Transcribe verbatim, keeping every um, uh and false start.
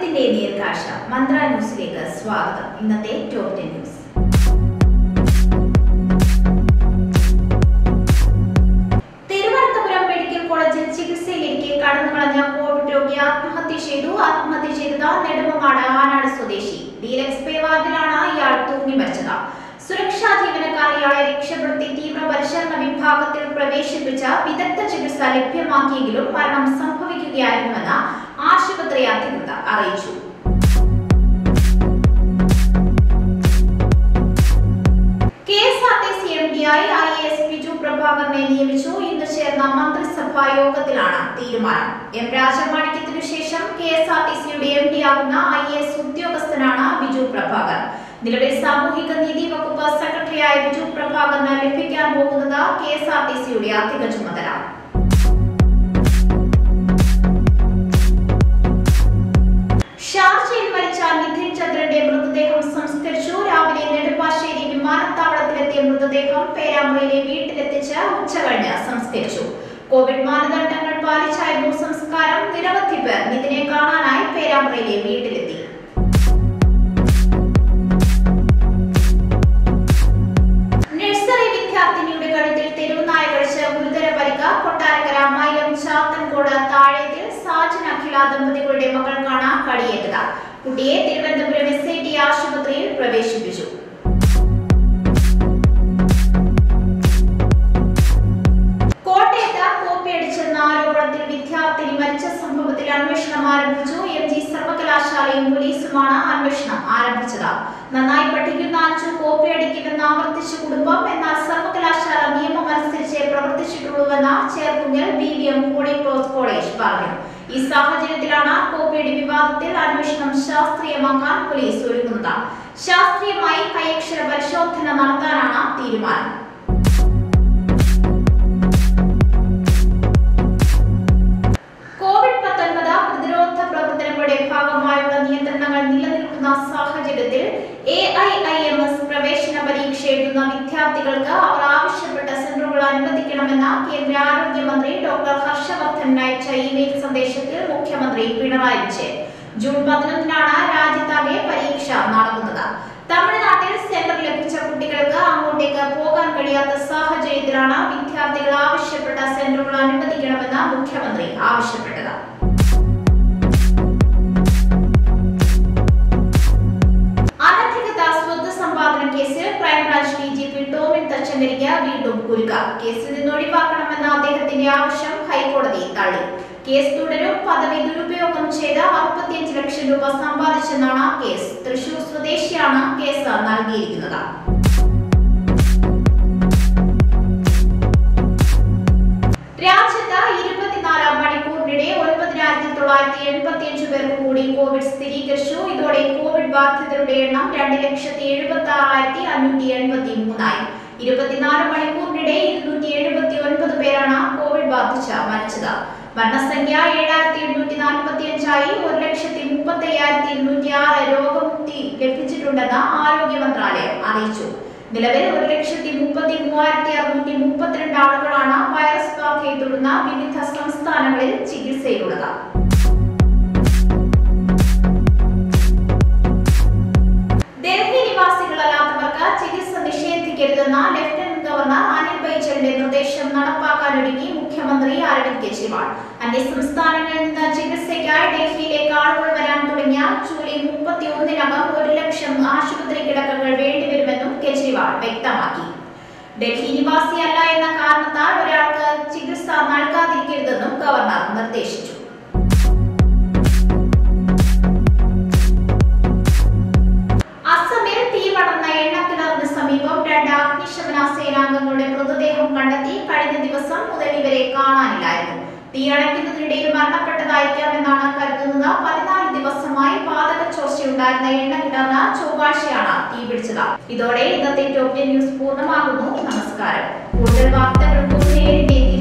ന്യൂസിന്റെ നേർക്കാഴ്ച മന്ത്ര ന്യൂസിലേക്ക് സ്വാഗതം. ഇന്നത്തെ top ten news. Thiruvananthapuram medical കോളേജിൽ ചികിത്സയിലേക്ക് കടന്നുകളഞ്ഞ കോവിഡ് രോഗി ആത്മഹത്യ ചെയ്തു. ആത്മഹത്യ ചെയ്തത് നെടുമങ്ങാട് ആനാട് സ്വദേശി. ഡീലക്സ് പേ വാർഡിലാണ് ഇയാൾ തൂങ്ങി മരിച്ചത്. സുരക്ഷാ ജീവനക്കാർ ഇയാളെ രക്ഷപ്പെടുത്തി തീവ്രപരിചരണ വിഭാഗത്തിൽ പ്രവേശിപ്പിച്ച വിദഗ്ധ ചികിത്സ ലഭ്യമാക്കിയെങ്കിലും മരണം സംഭവിക്കുകയായിരുന്നുവെന്ന് ആശുപത്രി അധികൃതർ അറിയിച്ചു. K S R T C M ഡിയായി ഐ എ എസ് ബിജു പ്രഭാകരനെ നിയമിച്ചു. ഇന്ന് ചേർന്ന മന്ത്രിസഭാ യോഗത്തിലാണ് തീരുമാനം. എം രാജമാണിക്യത്തിനു ശേഷം കെ എസ് ആർ ടി സിയുടെ എം ഡി ആകുന്ന ഐ എ എസ് ഉദ്യോഗസ്ഥനാണ് ബിജു പ്രഭാകർ. നിലവിൽ സാമൂഹിക നീതി വകുപ്പ് സെക്രട്ടറിയായ ബിജു പ്രഭാകരന് ലഭിക്കാൻ പോകുന്നത് കെ എസ് ആർ ടി സിയുടെ അധിക ചുമതല. ഷാർജയിൽ മരിച്ച നിധിൻ ചന്ദ്രന്റെ മൃതദേഹം സംസ്കരിച്ചു. രാവിലെ നെടുമ്പാശ്ശേരി വിമാനത്താവളത്തിലെത്തിയ മൃതദേഹം പേരാമ്പ്രയിലെ വീട്ടിലെത്തിച്ച് ഉച്ചകഴിഞ്ഞ് സംസ്കരിച്ചു. കോവിഡ് മാനദണ്ഡങ്ങൾ പാലിച്ചായിരുന്നു സംസ്കാരം. നിരവധി പേർ നിധിനെ കാണാനായി പേരാമ്പ്രയിലെ വീട്ടിലെത്തി. നഴ്സറി വിദ്യാർത്ഥിനിയുടെ കഴുത്തിൽ തെരുവുനായ കടിച്ച് ഗുരുതര പരിക്ക്. കൊട്ടാരക്കര മൈലം ചാത്തൻകോട് താഴേതിൽ സാജൻ അഖില ദമ്പതികളുടെ മകൾക്കാണ് കടിയേറ്റത്. കുട്ടിയെ തിരുവനന്തപുരം എസ് ഐ ടി ആശുപത്രിയിൽ പ്രവേശിപ്പിച്ചു. കോട്ടയത്ത് കോപ്പിയടിച്ചെന്ന ആരോപണത്തിൽ വിദ്യാർത്ഥിനി മരിച്ച സംഭവത്തിൽ അന്വേഷണം ആരംഭിച്ചു. എം ജി സർവകലാശാലയും പോലീസുമാണ് അന്വേഷണം ആരംഭിച്ചത്. നന്നായി പഠിക്കുന്ന അഞ്ചു കോപ്പിയടിക്കില്ലെന്ന് ആവർത്തിച്ച കുടുംബം. എന്നാൽ സർവകലാശാല നിയമം അനുസരിച്ച് പ്രവർത്തിച്ചിട്ടുള്ളൂവെന്ന് ചേർക്കുന്നൽ B V M Holy Cross College പറഞ്ഞു. ഈ സാഹചര്യത്തിലാണ് കോപ്പിയടി വിവാദത്തിൽ അന്വേഷണം ശാസ്ത്രീയമാക്കാൻ പോലീസ് ഒരുങ്ങുന്നത്. ശാസ്ത്രീയമായി കൈയക്ഷര പരിശോധന നടത്താനാണ് തീരുമാനം. കോവിഡ് പത്തൊൻപത് പ്രതിരോധ പ്രവർത്തനങ്ങളുടെ ഭാഗമായുള്ള നിയന്ത്രണങ്ങൾ നിലനിൽക്കുന്ന സാഹചര്യത്തിൽ A I I M S പ്രവേശന പരീക്ഷ എഴുതുന്ന വിദ്യാർത്ഥികൾക്ക് അവർ ആവശ്യപ്പെട്ട സെന്ററുകൾ അനുവദിക്കണമെന്ന് കേന്ദ്ര ആരോഗ്യമന്ത്രി ഡോക്ടർ ഹർഷവർദ്ധൻ അയച്ച ഇമെയിൽ സന്ദേശത്തിൽ മുഖ്യമന്ത്രി പിണറായി വിജയൻ. ജൂൺ പതിനൊന്നിനാണ് രാജ്യത്താകെ പരീക്ഷ നടക്കുന്നത്. തമിഴ്നാട്ടിൽ സെന്റർ ലഭിച്ച കുട്ടികൾക്ക് അങ്ങോട്ടേക്ക് പോകാൻ കഴിയാത്ത സാഹചര്യത്തിലാണ് വിദ്യാർത്ഥികൾ ആവശ്യപ്പെട്ട സെന്ററുകൾ അനുവദിക്കണമെന്ന് മുഖ്യമന്ത്രി ആവശ്യപ്പെട്ടത്. അനധികൃത സ്വത്ത് സമ്പാദന കേസിൽ crime branch D G P Tomin തച്ചങ്കരിക്ക് വീണ്ടും കുരുക്ക. കേസിൽ നിന്ന് ഒഴിവാക്കണമെന്ന അദ്ദേഹത്തിന്റെ ആവശ്യം ഹൈക്കോടതി തള്ളി. കേസ് തുടരും. പദവി ദുരുപയോഗം ചെയ്ത് അറുപത്തിയഞ്ച് ലക്ഷം രൂപ സമ്പാദിച്ചെന്നാണ് കേസ്. തൃശൂർ സ്വദേശിയാണ് കേസ് നൽകിയിരിക്കുന്നത്. രാജ്യത്ത് ഇരുപത്തിനാല് മണിക്കൂറിനിടെ ഒൻപതിനായിരത്തി തൊള്ളായിരത്തി എൺപത്തിയഞ്ച് പേർക്ക് കൂടി കോവിഡ് സ്ഥിരീകരിച്ചു. ഇതോടെ കോവിഡ് ബാധിതരുടെ എണ്ണം രണ്ട് ലക്ഷത്തി എഴുപത്തി ആറായിരത്തി അഞ്ഞൂറ്റി എൺപത്തി മൂന്നായി. ഇരുപത്തിനാല് മണിക്കൂറിനിടെ ഇരുന്നൂറ്റി എഴുപത്തി ഒൻപത് പേരാണ് കോവിഡ് ബാധിച്ച് മരിച്ചത്. മരണസംഖ്യ ഏഴായിരത്തി എണ്ണൂറ്റി നാൽപ്പത്തി അഞ്ചായി. ഒരു ലക്ഷത്തി മുപ്പത്തി അയ്യായിരത്തി ഇരുന്നൂറ്റി ആറ് രോഗമുക്തി ലഭിച്ചിട്ടുണ്ടെന്ന് ആരോഗ്യ മന്ത്രാലയം അറിയിച്ചു. നിലവിൽ ഒരു ലക്ഷത്തി മുപ്പത്തി മൂവായിരത്തി അറുന്നൂറ്റി മുപ്പത്തിരണ്ട് ആളുകളാണ് വൈറസ് ബാധയെ തുടർന്ന് വിവിധ സംസ്ഥാനങ്ങളിൽ ചികിത്സയിലുള്ളത്. ഡൽഹി നിവാസികളല്ലാത്തവർക്ക് ചികിത്സ നിഷേധിക്കരുതെന്ന ലഫ്റ്റനന്റ് ഗവർണർ അനിൽ ബൈജലിന്റെ നിർദ്ദേശം നടപ്പാക്കാനൊരുങ്ങി മുഖ്യമന്ത്രി അരവിന്ദ് കെജ്രിവാൾ. അന്യ സംസ്ഥാനങ്ങളിൽ നിന്ന് ചികിത്സയ്ക്കായി ഡൽഹിയിലേക്ക് ആളുകൾ വരാൻ തുടങ്ങിയാൽ ജൂലൈ മുപ്പത്തി ഒന്നിനകം ഒരു ലക്ഷം ആശുപത്രി കിടക്കകൾ വേണ്ടിവരുമെന്നും കെജ്രിവാൾ വ്യക്തമാക്കി. ഡൽഹി നിവാസിയല്ല എന്ന കാരണത്താൽ ഒരാൾക്ക് ചികിത്സ നൽകാതിരിക്കരുതെന്നും ഗവർണർ നിർദ്ദേശിച്ചു. അസമിൽ തീ പടർന്ന എണ്ണക്കിണറിന് സമീപം രണ്ട് അഗ്നിശമന സേനാംഗങ്ങളുടെ മൃതദേഹം കണ്ടെത്തി. കഴിഞ്ഞ ദിവസം മുതൽ ഇവരെ കാണാനില്ലായിരുന്നു. തീ അണയ്ക്കുന്നതിനിടയിൽ മരണപ്പെട്ടതായിരിക്കാമെന്നാണ് കരുതുന്നത്. പതിനാല് ദിവസമായി വാതക ചോർച്ചയുണ്ടായിരുന്ന എണ്ണക്കിണറിന് ചൊവ്വാഴ്ചയാണ് തീ പിടിച്ചത്. ഇതോടെ ഇന്നത്തെ ടോപ് ടെൻ ന്യൂസ് പൂർണ്ണമാകുന്നു. നമസ്കാരം. കൂടുതൽ വാർത്തകൾക്കും നേരിന്റെ